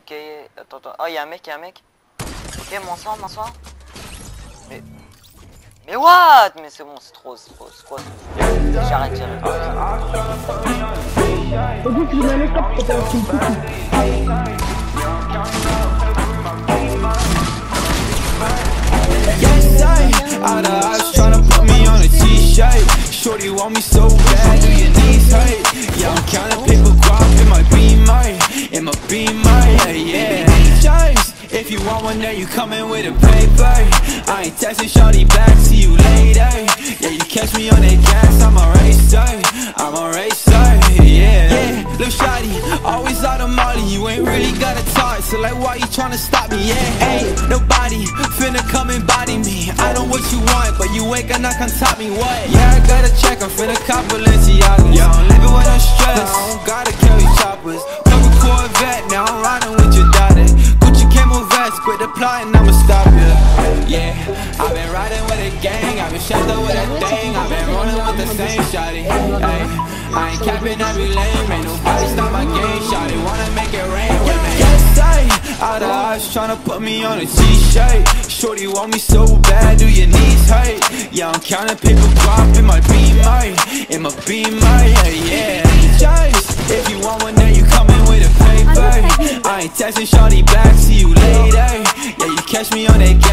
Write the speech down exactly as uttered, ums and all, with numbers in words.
Ok, attends, attends. Oh, il y a un mec, il y a un mec. Ok, m'assois, m'assois. Mais... Mais what? Mais c'est bon, c'est trop, c'est trop, c'est trop. J'arrête, j'arrête. Yessir, out of eyes tryna put me on a t-shirt. Shorty want me so bad, do your knees hurt? Yeah, I'm counting paper guap in my beamer, in my beamer, yeah, yeah. If you want one, then you coming with a paper. I ain't texting shorty back, see you later. Yeah, you catch me on that gas, I'm a racer, I'm a racer, yeah. Yeah, little shorty, always out of molly, you ain't really got a talk, so like why you tryna stop me, yeah. Ain't nobody finna come and body me. I know what you want, but you ain't gonna come top me, what? Yeah, I gotta check, I'm finna cop Balenciagas. Yeah, I'm living with no stress, I don't gotta carry choppers. Double Corvette, now I'm riding with your daughter. Gucci camel vest, quit the plotting, I'ma stop ya. Yeah, I've been riding with a gang, I've been shot up with a thing, I've been rolling with the same shawty. Ay, I ain't capping every lane, ain't nobody stop my game, shawty. Wanna make it rain with me. Yes, out of eyes tryna put me on a t-shirt. Shorty want me so bad, do your knees hurt? Yeah, I'm counting paper guap in my beamer, in my beamer, yeah, yeah. If you want one, then you coming with a paper. I ain't texting shorty back, see you later. Yeah, you catch me on that